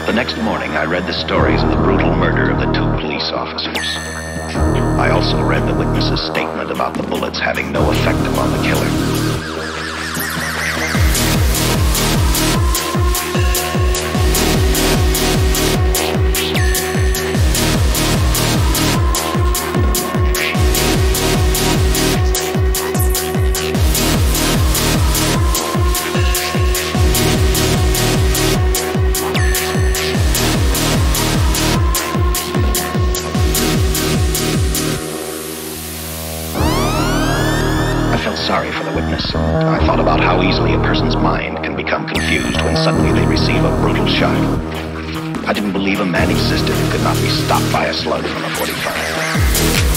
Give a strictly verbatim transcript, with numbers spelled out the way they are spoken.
The next morning, I read the stories of the brutal murder of the two police officers. I also read the witness's statement about the bullets having no effect upon the killer. Sorry for the witness. I thought about how easily a person's mind can become confused when suddenly they receive a brutal shot. I didn't believe a man existed who could not be stopped by a slug from a forty-five.